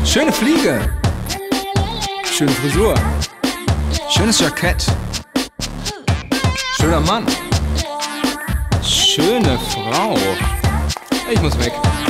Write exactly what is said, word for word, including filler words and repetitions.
Schöne Fliege. Schöne Frisur. Schönes Jackett. Schöner Mann. Schöne Frau. Ich muss weg.